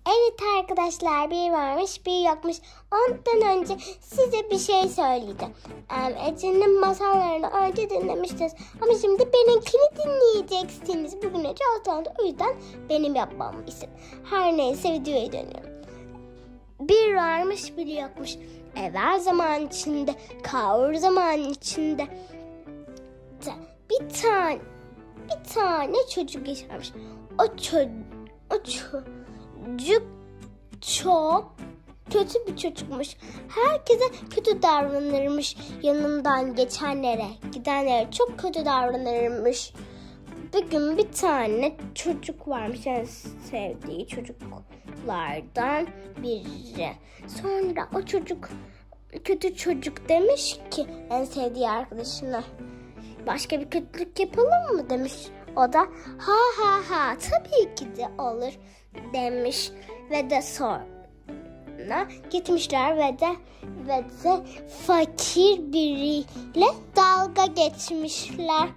Evet arkadaşlar, bir varmış bir yokmuş. Ondan önce size bir şey söyleyeceğim. Ece'nin masallarını önce dinlemiştiniz. Ama şimdi benimkini dinleyeceksiniz. Bugün Ece oldu, o yüzden benim yapmam istedim. Her neyse videoya dönüyorum. Bir varmış bir yokmuş. Evvel zaman içinde, kavur zaman içinde. Bir tane çocuk yaşarmış. O çocuk çok kötü bir çocukmuş. Herkese kötü davranırmış. Yanından geçenlere, gidenlere çok kötü davranırmış. Bir gün bir tane çocuk varmış. Yani sevdiği çocuklardan biri. Sonra o çocuk, kötü çocuk demiş ki en sevdiği arkadaşına, başka bir kötülük yapalım mı demiş. O da ha tabii ki de olur demiş ve de sonra gitmişler ve de fakir biriyle dalga geçmişler.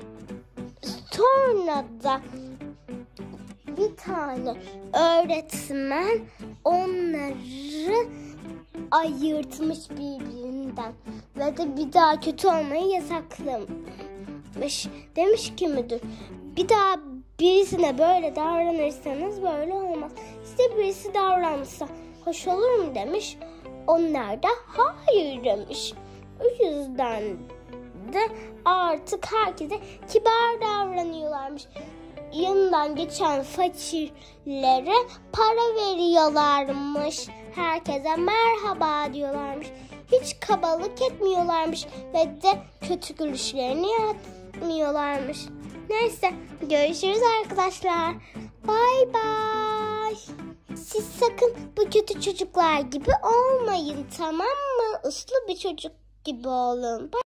Sonra da bir tane öğretmen onları ayırtmış birbirinden ve de bir daha kötü olmayı yasaklamış. Demiş ki müdür, bir daha birisine böyle davranırsanız böyle olmaz. Size birisi davransa hoş olur mu demiş. Onlar da hayır demiş. O yüzden de artık herkese kibar davranıyorlarmış. Yanından geçen fakirlere para veriyorlarmış. Herkese merhaba diyorlarmış. Hiç kabalık etmiyorlarmış ve de kötü gülüşlerini yapmıyorlarmış. Neyse, görüşürüz arkadaşlar. Bye bye. Siz sakın bu kötü çocuklar gibi olmayın, tamam mı? Uslu bir çocuk gibi olun. Bye.